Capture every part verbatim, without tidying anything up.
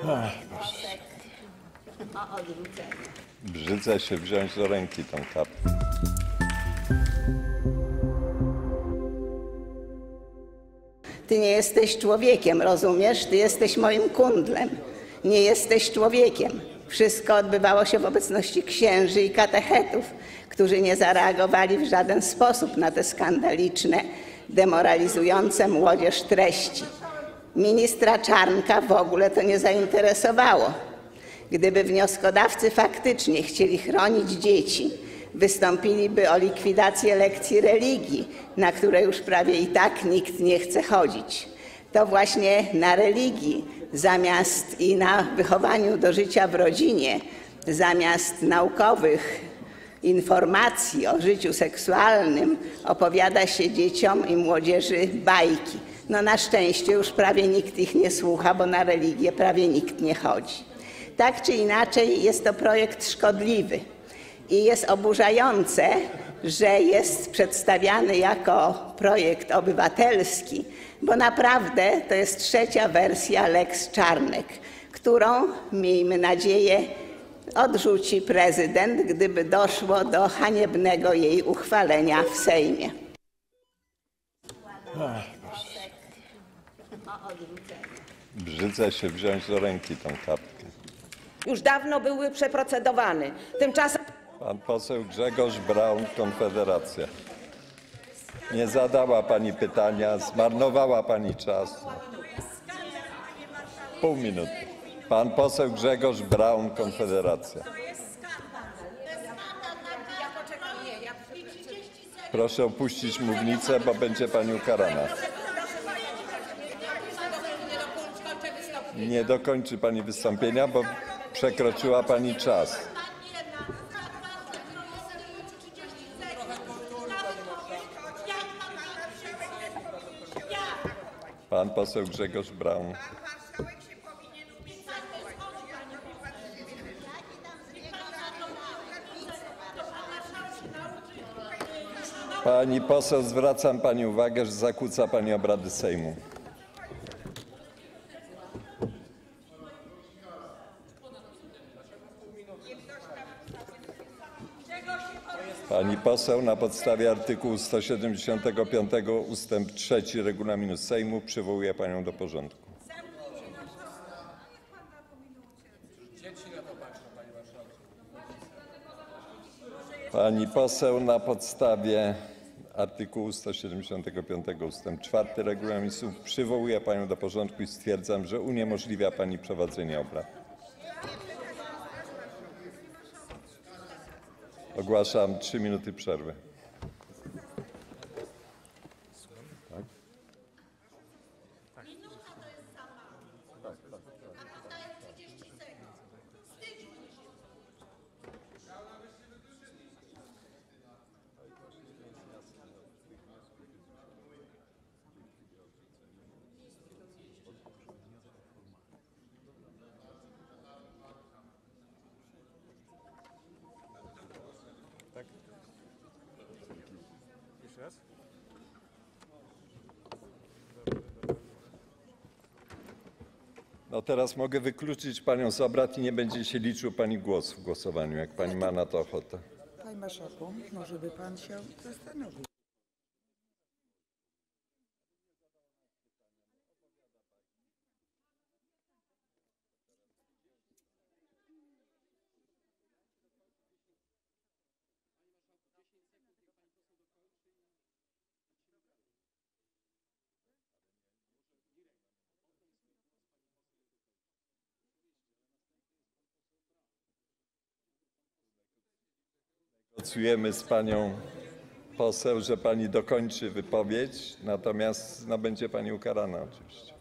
wniosek o odrzucenie. Brzydzę się wziąć do ręki tą kartę. Ty nie jesteś człowiekiem, rozumiesz? Ty jesteś moim kundlem. Nie jesteś człowiekiem. Wszystko odbywało się w obecności księży i katechetów, którzy nie zareagowali w żaden sposób na te skandaliczne, demoralizujące młodzież treści. Ministra Czarnka w ogóle to nie zainteresowało. Gdyby wnioskodawcy faktycznie chcieli chronić dzieci, wystąpiliby o likwidację lekcji religii, na które już prawie i tak nikt nie chce chodzić. To właśnie na religii zamiast i na wychowaniu do życia w rodzinie, zamiast naukowych informacji o życiu seksualnym opowiada się dzieciom i młodzieży bajki. No na szczęście już prawie nikt ich nie słucha, bo na religię prawie nikt nie chodzi. Tak czy inaczej jest to projekt szkodliwy i jest oburzające, że jest przedstawiany jako projekt obywatelski, bo naprawdę to jest trzecia wersja Lex Czarnek, którą, miejmy nadzieję, odrzuci prezydent, gdyby doszło do haniebnego jej uchwalenia w Sejmie. Wniosek o odrzucenie. Brzydzę się wziąć do ręki tą kartkę. Już dawno były przeprocedowane. Tymczasem Pan poseł Grzegorz Braun, Konfederacja. Nie zadała pani pytania, zmarnowała pani czas. Pół minuty. Pan poseł Grzegorz Braun, Konfederacja. Proszę opuścić mównicę, bo będzie pani ukarana. Nie dokończy pani wystąpienia, bo przekroczyła pani czas. Pan poseł Grzegorz Braun. Pani poseł, zwracam pani uwagę, że zakłóca pani obrady Sejmu. Pani poseł, na podstawie artykułu sto siedemdziesiątego piątego ustęp trzeci regulaminu Sejmu przywołuję panią do porządku. Pani poseł, na podstawie artykułu sto siedemdziesiątego piątego ustęp czwarty regulaminu Sejmu przywołuję panią do porządku i stwierdzam, że uniemożliwia pani prowadzenie obrad. Ogłaszam trzy minuty przerwy. Tak? No teraz mogę wykluczyć panią z obrad i nie będzie się liczył pani głos w głosowaniu, jak pani ma na to ochotę. Panie marszałku, może by pan się zastanowił. Negocjujemy z panią poseł, że pani dokończy wypowiedź, natomiast no, będzie pani ukarana oczywiście.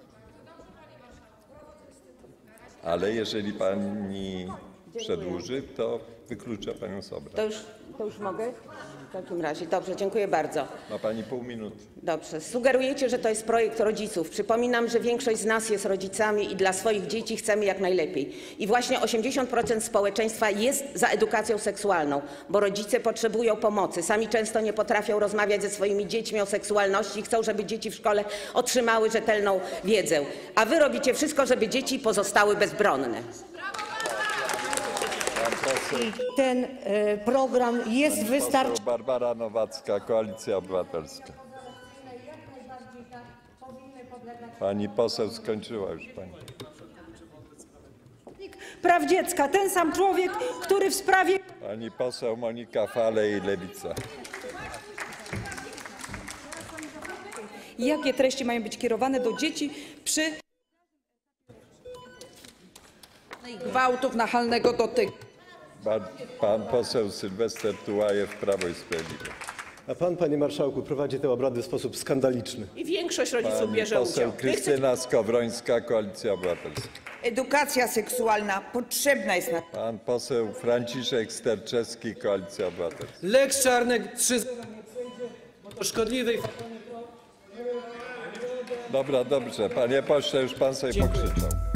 Ale jeżeli pani przedłuży, to wykluczę panią z obrad. to już, to już mogę? W takim razie, dobrze, dziękuję bardzo. Ma pani pół minuty. Dobrze. Sugerujecie, że to jest projekt rodziców. Przypominam, że większość z nas jest rodzicami i dla swoich dzieci chcemy jak najlepiej. I właśnie osiemdziesiąt procent społeczeństwa jest za edukacją seksualną, bo rodzice potrzebują pomocy. Sami często nie potrafią rozmawiać ze swoimi dziećmi o seksualności i chcą, żeby dzieci w szkole otrzymały rzetelną wiedzę. A wy robicie wszystko, żeby dzieci pozostały bezbronne. Ten e, program jest wystarczający. Barbara Nowacka, Koalicja Obywatelska. Pani poseł skończyła już pani. Praw dziecka, ten sam człowiek, który w sprawie Pani poseł Monika Falej, Lewica. jakie treści mają być kierowane do dzieci przy gwałtów, nachalnego dotyku. Pan poseł Sylwester Tułajew, Prawo i Sprawiedliwość. A pan, panie marszałku, prowadzi te obrady w sposób skandaliczny. I większość rodziców Pani bierze poseł udział. Krystyna Skowrońska, Koalicja Obywatelska. Edukacja seksualna potrzebna jest na... Pan poseł Franciszek Sterczewski, Koalicja Obywatelska. Lex Czarnek trzy zero do szkodliwej. Dobra, dobrze. Panie pośle, już pan sobie pokrzyczał.